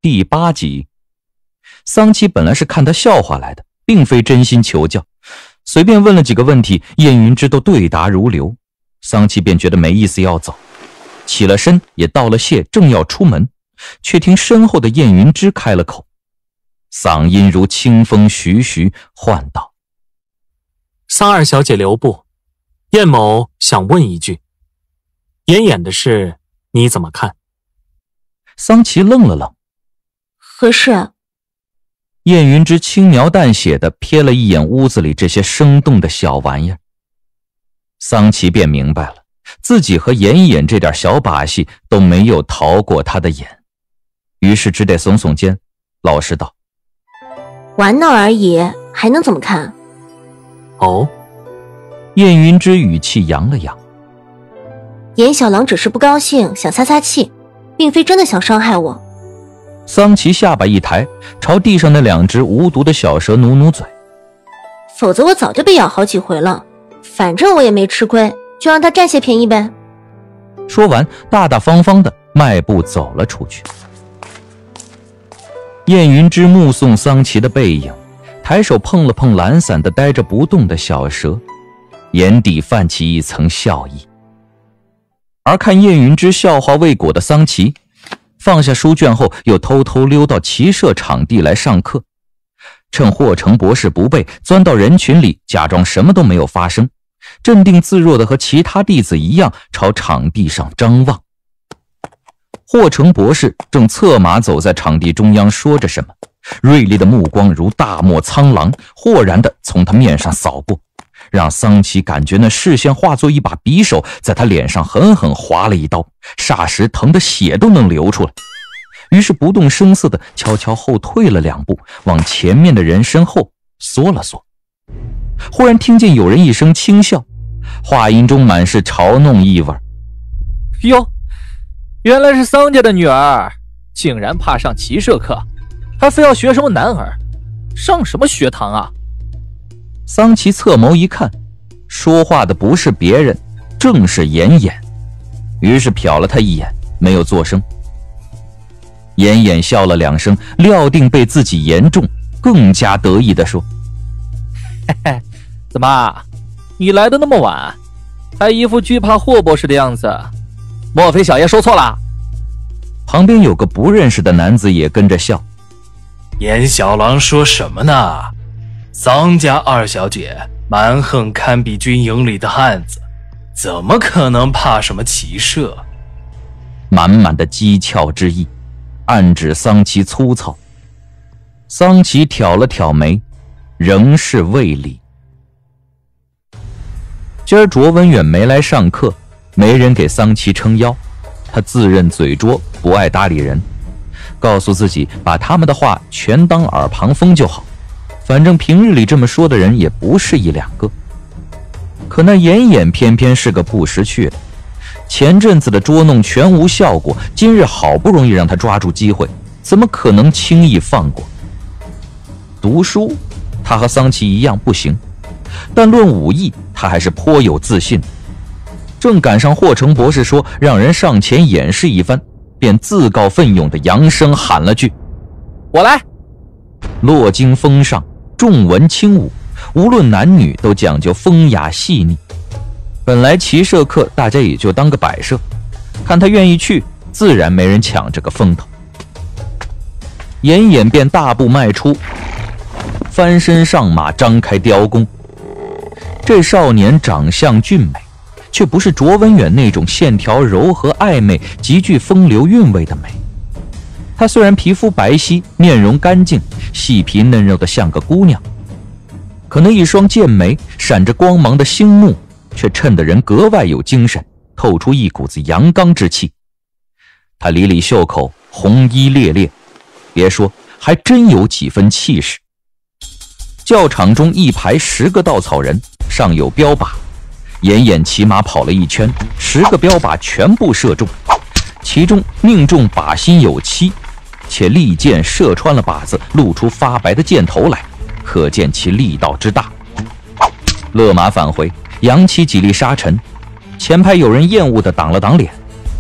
第8集。桑琪本来是看他笑话来的，并非真心求教，随便问了几个问题，燕云之都对答如流。桑琪便觉得没意思要走，起了身也道了谢，正要出门，却听身后的燕云之开了口，嗓音如清风徐徐，唤道： 桑二小姐留步，燕某想问一句，演演的事你怎么看？ 桑琪愣了愣， 何事？ 燕云之轻描淡写地瞥了一眼屋子里这些生动的小玩意儿，桑琪便明白了，自己和演演这点小把戏都没有逃过他的眼，于是只得耸耸肩，老实道： 玩闹而已，还能怎么看？ 哦。 燕云之语气扬了扬， 严小郎只是不高兴，想撒撒气，并非真的想伤害我。 桑琪下巴一抬，朝地上那2只无毒的小蛇努努嘴， 否则我早就被咬好几回了，反正我也没吃亏，就让他占些便宜呗。 说完大大方方地迈步走了出去。燕云之目送桑琪的背影，抬手碰了碰懒散地呆着不动的小蛇，眼底泛起一层笑意。而看燕云之笑话未果的桑琪，放下书卷后又偷偷溜到骑射场地来上课，趁霍成博士不备，钻到人群里，假装什么都没有发生，镇定自若的和其他弟子一样朝场地上张望。霍成博士正策马走在场地中央，说着什么，锐利的目光如大漠苍狼，豁然地从他面上扫过，让桑琪感觉那视线化作一把匕首，在他脸上狠狠划了一刀，霎时疼得血都能流出来。于是不动声色地悄悄后退了2步，往前面的人身后缩了缩。忽然听见有人一声轻笑，话音中满是嘲弄意味。 哟，原来是桑家的女儿，竟然怕上骑射课，还非要学什么男儿，上什么学堂啊？ 桑琪侧眸一看，说话的不是别人，正是严严，于是瞟了他一眼，没有作声。严严笑了2声，料定被自己言中，更加得意地说： 嘿嘿，怎么你来的那么晚，还一副惧怕霍博士的样子，莫非小爷说错了？ 旁边有个不认识的男子也跟着笑。 严小郎说什么呢？桑家2小姐蛮横堪比军营里的汉子，怎么可能怕什么骑射？ 满满的讥诮之意，暗指桑琪粗糙。桑琪挑了挑眉，仍是未理。今儿卓文远没来上课，没人给桑琪撑腰，他自认嘴拙，不爱搭理人，告诉自己把他们的话全当耳旁风就好，反正平日里这么说的人也不是1、2个。可那严严偏偏是个不识趣的，前阵子的捉弄全无效果，今日好不容易让他抓住机会，怎么可能轻易放过？读书他和桑琪一样不行，但论武艺他还是颇有自信。正赶上霍成博士说让人上前演示一番，便自告奋勇的扬声喊了句： 我来。 落经风尚，重文轻武，无论男女都讲究风雅细腻。本来骑射课大家也就当个摆设，看他愿意去，自然没人抢这个风头。严严便大步迈出，翻身上马，张开雕弓。这少年长相俊美，却不是卓文远那种线条柔和暧昧、极具风流韵味的美。他虽然皮肤白皙，面容干净，细皮嫩肉的像个姑娘，可那一双剑眉闪着光芒的星目，却衬得人格外有精神，透出一股子阳刚之气。他里里袖口红衣猎猎，别说，还真有几分气势。教场中一排10个稻草人，上有标靶，严严骑马跑了一圈，10个标靶全部射中，其中命中靶心有7，且利箭射穿了靶子，露出发白的箭头来，可见其力道之大。勒马返回，扬起几粒沙尘，前排有人厌恶地挡了挡脸。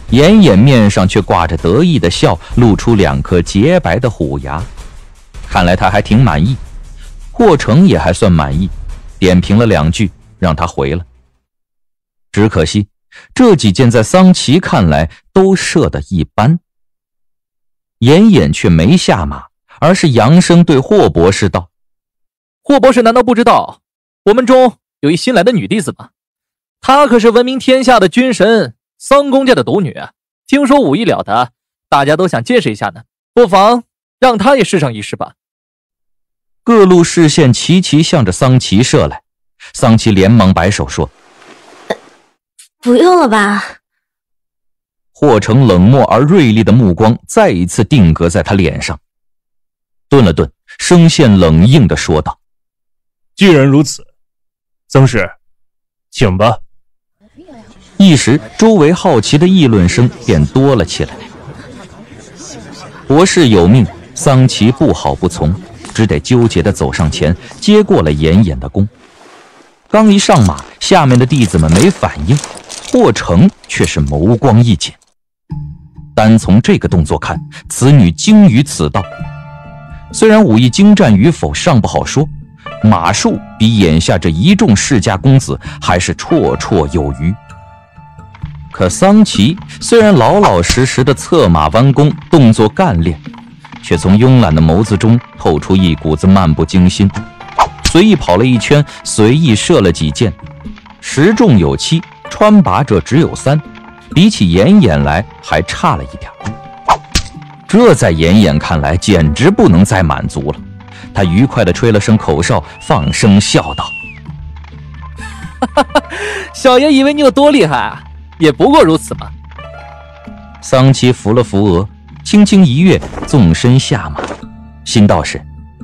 妍妍面上却挂着得意的笑，露出2颗洁白的虎牙。看来他还挺满意。霍成也还算满意，点评了2句，让他回了。只可惜这几件在桑琪看来都射得一般。妍妍却没下马，而是扬声对霍博士道： 霍博士难道不知道我们中有一新来的女弟子吗？她可是闻名天下的军神桑公家的独女，听说武艺了得，大家都想见识一下呢，不妨让她也试上一试吧。 各路视线齐齐向着桑琪射来，桑琪连忙摆手说： 不用了吧。 霍成冷漠而锐利的目光再一次定格在他脸上，顿了顿，声线冷硬地说道： 既然如此，曾氏，请吧。 一时周围好奇的议论声便多了起来。博士有命，桑琪不好不从，只得纠结地走上前，接过了妍妍的弓。刚一上马，下面的弟子们没反应，霍成却是眸光一紧。单从这个动作看，此女精于此道。虽然武艺精湛与否尚不好说，马术比眼下这一众世家公子还是绰绰有余。可桑琪虽然老老实实的策马弯弓，动作干练，却从慵懒的眸子中透出一股子漫不经心。随意跑了一圈，随意射了几箭，10中有7，穿靶者只有3，比起妍妍来还差了一点。这在妍妍看来简直不能再满足了，他愉快地吹了声口哨，放声笑道： 小爷以为你有多厉害啊，也不过如此嘛。 桑琪扶了扶额，轻轻一跃，纵身下马，心道是：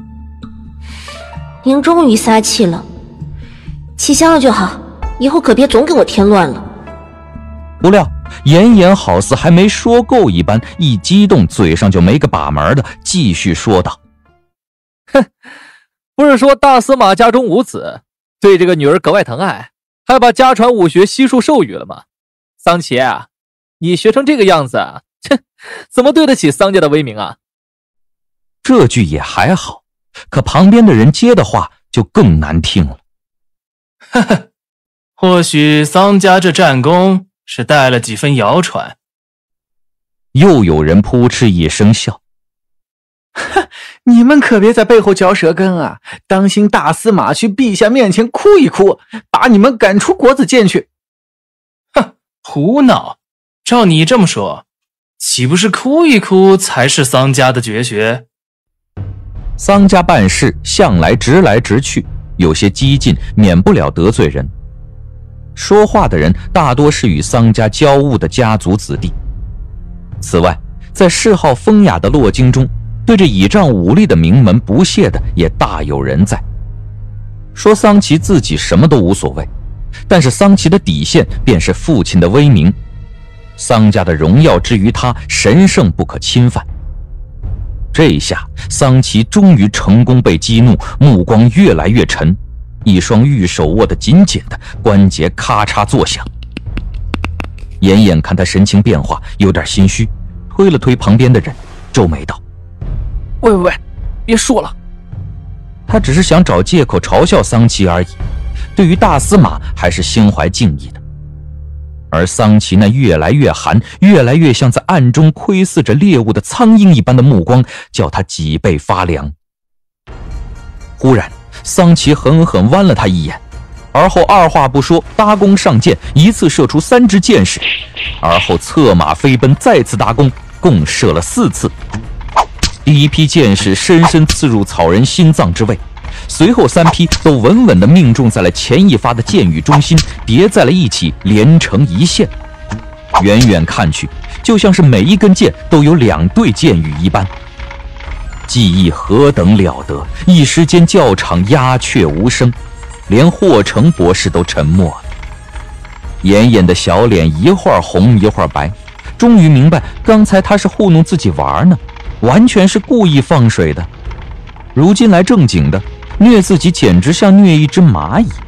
您终于撒气了，气消了就好，以后可别总给我添乱了。 不料妍妍好似还没说够一般，一激动嘴上就没个把门的继续说道： 哼，不是说大司马家中无子，对这个女儿格外疼爱，还把家传武学悉数授予了吗？桑琪啊，你学成这个样子，哼，怎么对得起桑家的威名啊？ 这句也还好，可旁边的人接的话就更难听了。 呵呵，或许桑家这战功是带了几分谣传。 又有人扑哧一声笑： 哼，你们可别在背后嚼舌根啊，当心大司马去陛下面前哭一哭，把你们赶出国子监去。 哼，胡闹！照你这么说，岂不是哭一哭才是桑家的绝学？ 桑家办事向来直来直去，有些激进，免不了得罪人。说话的人大多是与桑家交恶的家族子弟。此外，在嗜好风雅的洛京中，对这倚仗武力的名门不屑的也大有人在。说桑琪自己什么都无所谓，但是桑琪的底线便是父亲的威名，桑家的荣耀之于他神圣不可侵犯。这一下，桑琪终于成功被激怒，目光越来越沉，一双玉手握得紧紧的，关节咔嚓作响。妍妍看他神情变化，有点心虚，推了推旁边的人，皱眉道： 喂，别说了。 他只是想找借口嘲笑桑琪而已，对于大司马还是心怀敬意的。而桑琪那越来越寒，越来越像在暗中窥视着猎物的苍鹰一般的目光，叫他脊背发凉。忽然，桑琪狠狠剜了他一眼，而后二话不说，搭弓上箭，一次射出3支箭矢，而后策马飞奔，再次搭弓，共射了4次。第一批箭矢深深刺入草人心脏之位，随后3批都稳稳地命中在了前一发的箭雨中心，叠在了一起，连成一线。远远看去，就像是每一根箭都有2对箭雨一般。技艺何等了得，一时间教场鸦雀无声，连霍成博士都沉默了。妍妍的小脸一会儿红一会儿白，终于明白刚才他是糊弄自己玩呢，完全是故意放水的。如今来正经的，虐自己简直像虐一只蚂蚁。